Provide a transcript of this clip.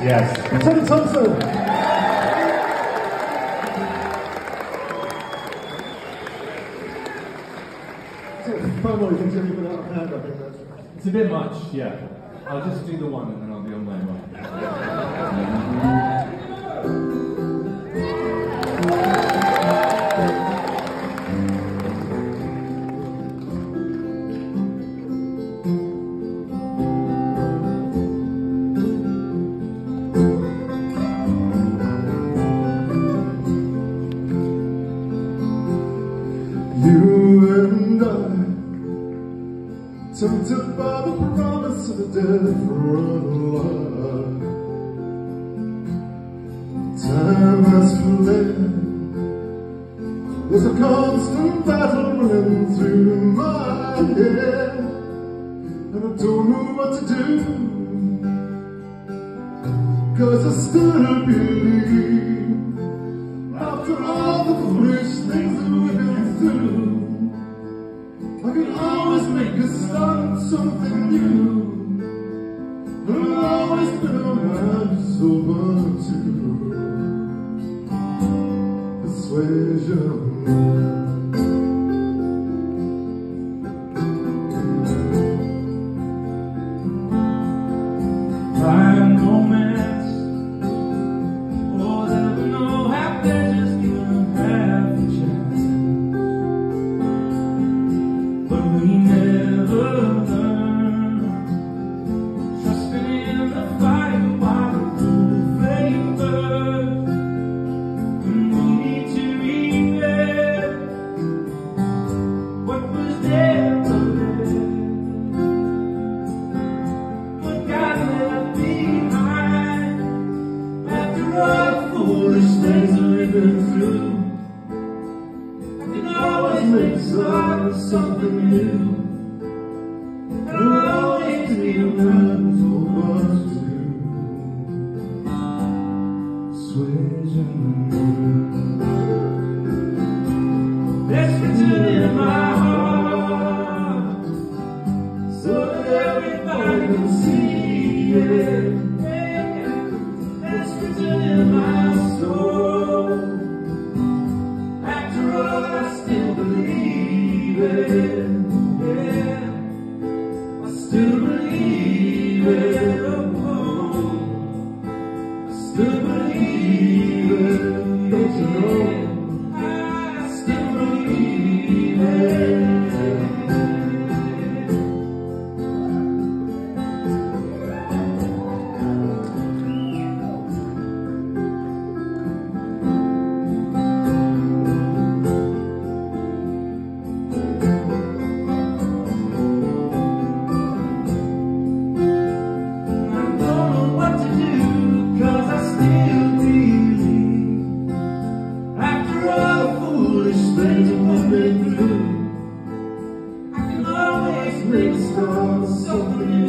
Yes. Teddy Thompson. Far more you can do without a hand, I think that's... It's a bit much, yeah. I'll just do the one and then I'll be on my way. You and I, tempted by the promise of a different life. Time has fled. There's a constant battle running through my head, and I don't know what to do, 'cause I still believe, after all the foolish things that we've been through, I can always make a start, something new. And I've always been around so much too. Persuasion. I'm no match, oh, there'll no happiness, even half a chance. But we never learn, trusting in the fire while the flame burns. And we need to repair what was there already. What got left behind after all the foolish things that we've been through. I can always make a start with something new, and I'll always be around so much too. Persuasion. There's written in my heart, so that everybody can see it. It's written in my soul. After all, I still believe it. Yeah, I still believe it. Oh, I still believe it. Don't you know? I still believe it. Things that we've been through, I can always make a start, something